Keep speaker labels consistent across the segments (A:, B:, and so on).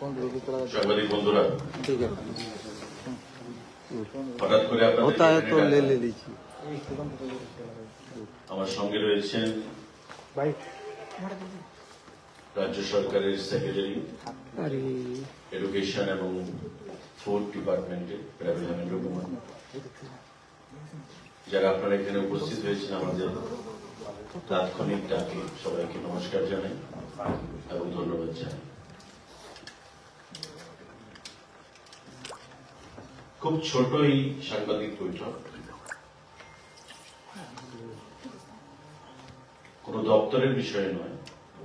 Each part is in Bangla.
A: সাংবাদিক বন্ধুরা, হঠাৎ করে আমার সঙ্গে রয়েছেন রাজ্য সরকারের সেক্রেটারি এডুকেশন এবং ফুড ডিপার্টমেন্টের ধর্মেন্দ্র কুমার, যারা আপনারা এখানে উপস্থিত হয়েছেন আমাদের তাৎক্ষণিক ডাকে সবাইকে নমস্কার জানাই এবং ধন্যবাদ জানাই। খুব ছোট এই সাংবাদিক বৈঠক, কোন দপ্তরের বিষয় নয়,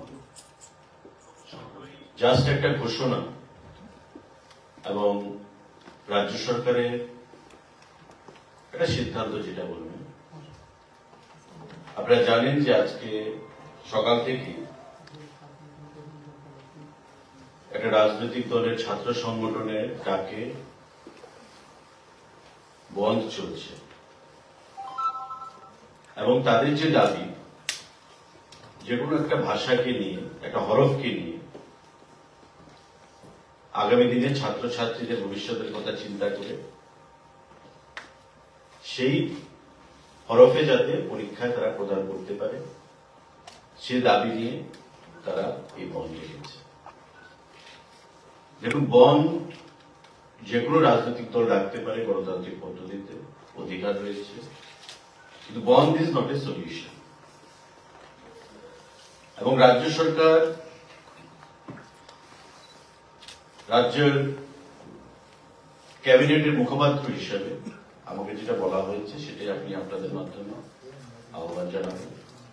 A: জাস্ট একটা ঘোষণা এবং রাজ্য সরকারের একটা সিদ্ধান্ত, যেটা বলবেন। আপনারা জানেন যে আজকে সকাল থেকে একটা রাজনৈতিক দলের ছাত্র সংগঠনের ডাকে বন্ধ চলছে এবং তাদের যে দাবি, যে কোনো একটা ভাষাকে নিয়ে, একটা হরফকে নিয়ে আগামী দিনে ছাত্রছাত্রীদের ভবিষ্যতের কথা চিন্তা করে সেই হরফে যাতে পরীক্ষায় তারা প্রদান করতে পারে, সে দাবি নিয়ে তারা এই বন্ধ রেখেছে। দেখুন, বন্ধ যে কোনো রাজনৈতিক দল রাখতে পারে, গণতান্ত্রিক পদ্ধতিতে অধিকার রয়েছে, কিন্তু বন্ধ ইজ নট এ সলিউশন। এবং রাজ্য সরকার, রাজ্যের ক্যাবিনেটের মুখপাত্র হিসেবে আমাকে যেটা বলা হয়েছে সেটাই আপনি আপনাদের মাধ্যমে আহ্বান জানাবেন।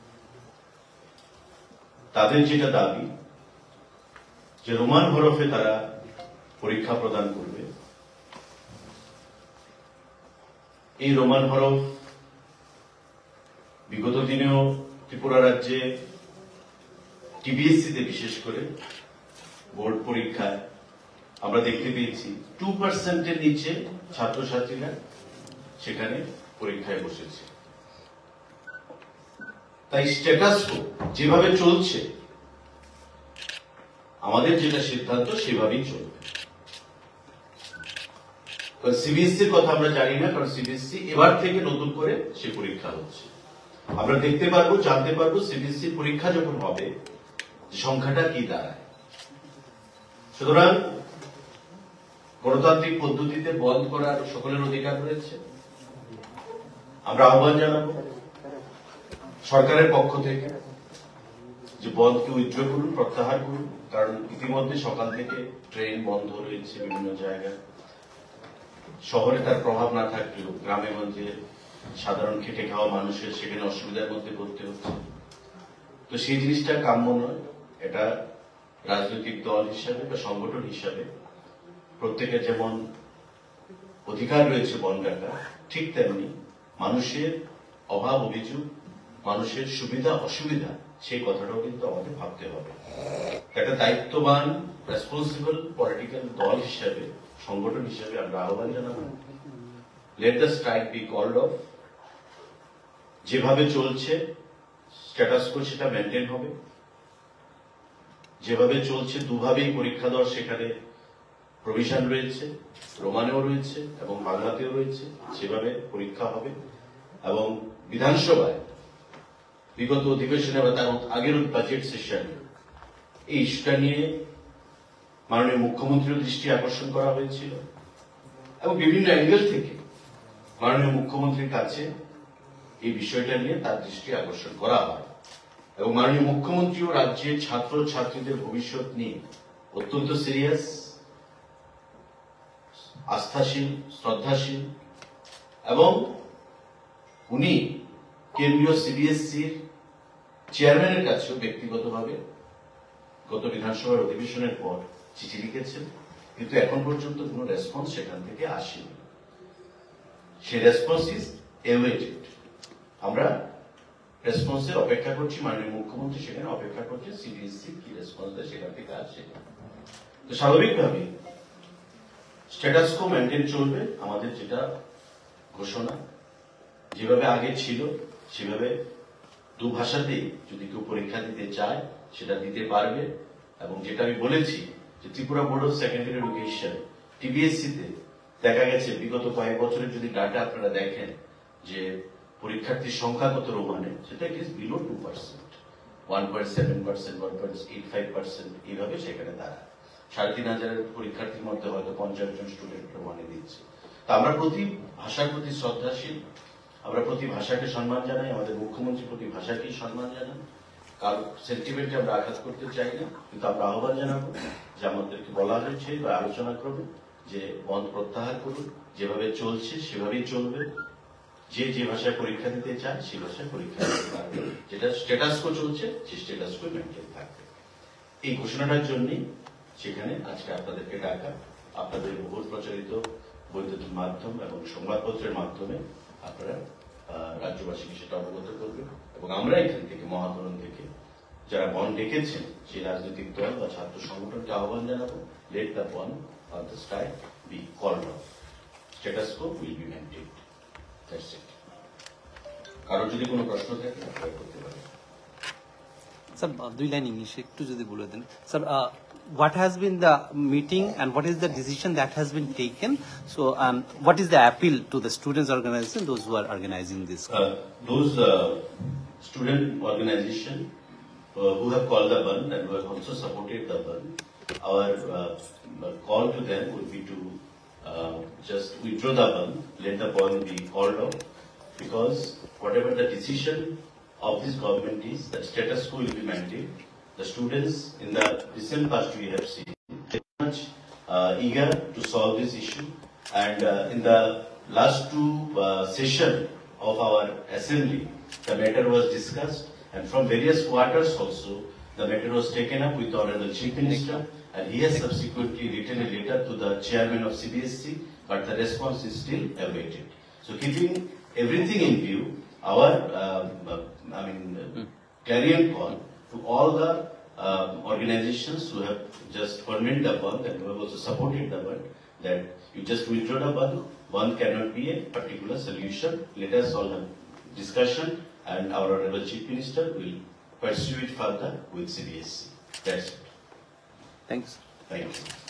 A: তাদের যেটা দাবি যে রোমান হরফে তারা পরীক্ষা প্রদান করবে, এই রোমান হরফ বিগত দিনেও ত্রিপুরা রাজ্যে টিবিএসসিতে বিশেষ করে বোর্ড পরীক্ষায় আমরা দেখতে পেয়েছি 2% নিচে ছাত্রছাত্রীরা সেখানে পরীক্ষায় বসেছে। তাই স্ট্যাটাস যেভাবে চলছে, আমাদের যেটা সিদ্ধান্ত সেভাবেই চলবে। সিবিএসসির কথা আমরা জানি না, কারণ সিবিএসসি এবার থেকে নতুন করে সে পরীক্ষা হচ্ছে। আমরা দেখতে পারবো, জানতে পারবো সিবিএসসি পরীক্ষা যখন হবে সংখ্যাটা কি দাঁড়ায়। সুতরাং গণতান্ত্রিক পদ্ধতিতে বন্ধ করার সকলের অধিকার রয়েছে। আমরা আহ্বান জানাবো সরকারের পক্ষ থেকে যে বন্ধকে উইথড্র করুন, প্রত্যাহার করুন, কারণ ইতিমধ্যে সকাল থেকে ট্রেন বন্ধ রয়েছে বিভিন্ন জায়গায়। শহরে তার প্রভাব না থাকলেও গ্রামে গঞ্জে সাধারণ খেটে খাওয়া মানুষের সেখানে অসুবিধার মধ্যে পড়তে হচ্ছে। তো সেই জিনিসটা কাম্য নয়। এটা রাজনৈতিক দল হিসাবে বা সংগঠন হিসাবে প্রত্যেকের যেমন অধিকার রয়েছে বন্ধ রাখা, ঠিক তেমনি মানুষের অভাব অভিযোগ, মানুষের সুবিধা অসুবিধা, সেই কথাটাও কিন্তু আমাদের ভাবতে হবে। একটা দায়িত্ববান রেসপন্সিবল পলিটিক্যাল দল হিসাবে, সংগঠন হিসাবে আমরা আহ্বান জানাবো, let the strike be called off. যেভাবে চলছে স্ট্যাটাস কো সেটা মেনটেন হবে। যেভাবে চলছে দুভাবেই পরীক্ষা দেওয়ার সেখানে প্রভিশন রয়েছে, রোমানেও রয়েছে এবং বাংলাতেও রয়েছে, সেভাবে পরীক্ষা হবে। এবং বিধানসভায় বিগত অধিবেশনে বা তার আগের বাজেট সেশন এই ইস্যুটা নিয়ে মাননীয় মুখ্যমন্ত্রীর দৃষ্টি আকর্ষণ করা হয়েছিল এবং বিভিন্ন অ্যাঙ্গেল থেকে মাননীয় মুখ্যমন্ত্রীর কাছে এই বিষয়টা নিয়ে তার দৃষ্টি আকর্ষণ করা হয় এবং মাননীয় মুখ্যমন্ত্রীও রাজ্যের ছাত্র ছাত্রীদের ভবিষ্যৎ নিয়ে অত্যন্ত সিরিয়াস, আস্থাশীল, শ্রদ্ধাশীল এবং উনি কেন্দ্রীয় সিবিএসসির চেয়ারম্যানের কাছেও ব্যক্তিগতভাবে গত বিধানসভার অধিবেশনের পর চিঠি লিখেছেন, কিন্তু এখন পর্যন্ত কোন রেসপন্স সেখান থেকে আসেনি। সেই রেসপন্স ইজ এওয়েটেড। আমরা রেসপন্সের অপেক্ষা করছি, মাননীয় মুখ্যমন্ত্রী সেখানে অপেক্ষা করছে সিবিএসসি কি রেসপন্স দেয় সেখান থেকে আসে। তো স্বাভাবিকভাবে স্ট্যাটাস কো মেনটেন চলবে। আমাদের যেটা ঘোষণা, যেভাবে আগে ছিল সেভাবে দু ভাষাতেই যদি কেউ পরীক্ষা দিতে চায় সেটা দিতে পারবে। এবং যেটা আমি বলেছি যে Tripura board of secondary education TBSC তে দেখা গেছে বিগত কয়েক বছরের যদি ডাটা আপনারা দেখেন যে পরীক্ষার্থীর সংখ্যা কত রোমানে, সেটা ইট ইজ বিলো 2%, 1.7%, 1.85% এইভাবে সেখানে দাঁড়ায়। 3,500 পরীক্ষার্থীর মধ্যে হয়তো 50 জন স্টুডেন্ট রোমানে দিচ্ছে। তা আমরা প্রতি ভাষার প্রতি শ্রদ্ধাশীল, আমরা প্রতি ভাষাকে সম্মান জানাই, আমাদের মুখ্যমন্ত্রী প্রতি ভাষাকেই সম্মান জানান, কারণ সেন্টিমেন্টে আমরা আঘাত করতে চাই না, কিন্তু আমরা আহ্বান জানাবো যে আমাদেরকে বলা হয়েছে বা আলোচনা করবে যে বন্ধ প্রত্যাহার করুন, যেভাবে চলছে সেভাবেই চলবে, যে ভাষায় পরীক্ষা দিতে চায় সেই ভাষায় পরীক্ষা দিতে পারবে, যেটা স্ট্যাটাস কো চলছে সেই স্ট্যাটাস কো মেনটেন থাকবে। এই ঘোষণাটার জন্যই সেখানে আজকে আপনাদেরকে ডাকা, আপনাদের বহুল প্রচারিত বৈদ্যুতিক মাধ্যম এবং সংবাদপত্রের মাধ্যমে আপনারা রাজ্যবাসীকে সেটা অবগত করবেন, এবং আমরা এখান থেকে মহাকরণ থেকে যারা বন ডেকেছেন সেই রাজনৈতিক দল বা ছাত্র সংগঠনকে আহ্বান জানাবো, let the ban on the strike be called off, status quo will be maintained. That's it. কারো যদি কোনো প্রশ্ন থাকে আপনারা করতে পারেন।
B: স্যার, 2 লাইন ইংলিশে একটু যদি বলে দেন। Sir, what has been the meeting and what is the decision that has been taken? So, what is the appeal to the students' organization, those who are organizing this?
A: Those student organization who have called the ban and who have also supported the ban, our call to them would be to just withdraw the ban, let the ban be called off, because whatever the decision of this government is, the status quo will be maintained. The students in the recent past we have seen very much eager to solve this issue, and in the last 2 sessions of our assembly, the matter was discussed, and from various quarters also the matter was taken up with the Honorable Chief Minister, and he has subsequently written a letter to the chairman of CBSC, but the response is still awaited. So keeping everything in view, our clarion call to all the organizations who have just convened the band and who have also supported the band, that you just withdraw the band. Band cannot be a particular solution. Let us all have discussion, and our Honorable Chief Minister will pursue it further with CBSC. That's it.
B: Thanks.
A: Thank you.